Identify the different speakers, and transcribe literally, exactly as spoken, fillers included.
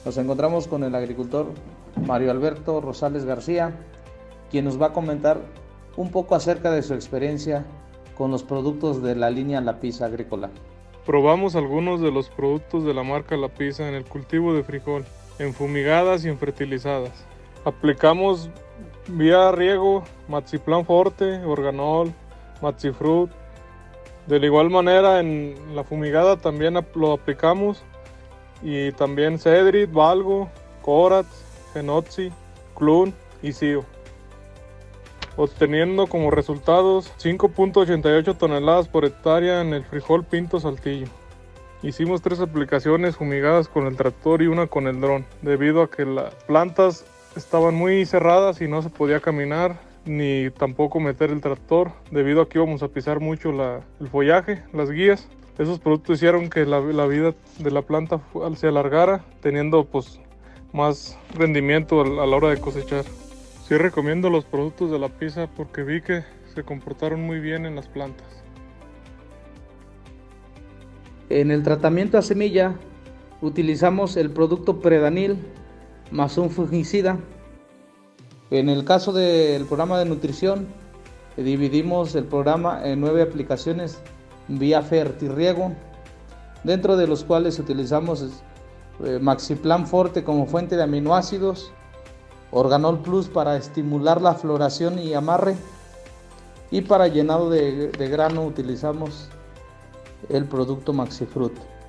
Speaker 1: Nos encontramos con el agricultor Mario Alberto Rosales García, quien nos va a comentar un poco acerca de su experiencia con los productos de la línea La Pizza Agrícola.
Speaker 2: Probamos algunos de los productos de la marca La Pizza en el cultivo de frijol, en fumigadas y en fertilizadas. Aplicamos vía riego Maxiplan Forte, Organol, Maxifrut. De la igual manera en la fumigada también lo aplicamos, y también Cedrit, Valgo, Corax, Fenoxi, Clun y Sio, obteniendo como resultados cinco punto ochenta y ocho toneladas por hectárea en el frijol Pinto Saltillo. Hicimos tres aplicaciones fumigadas con el tractor y una con el dron, debido a que las plantas estaban muy cerradas y no se podía caminar ni tampoco meter el tractor, debido a que íbamos a pisar mucho la, el follaje, las guías. Esos productos hicieron que la, la vida de la planta se alargara, teniendo pues más rendimiento a la hora de cosechar. Sí recomiendo los productos de La Pizza porque vi que se comportaron muy bien en las plantas.
Speaker 1: En el tratamiento a semilla utilizamos el producto Predanil más un fungicida. En el caso del programa de nutrición, dividimos el programa en nueve aplicaciones vía fertirriego, dentro de los cuales utilizamos eh, Maxiplan Forte como fuente de aminoácidos, Organol Plus para estimular la floración y amarre, y para llenado de, de grano utilizamos el producto Maxifrut.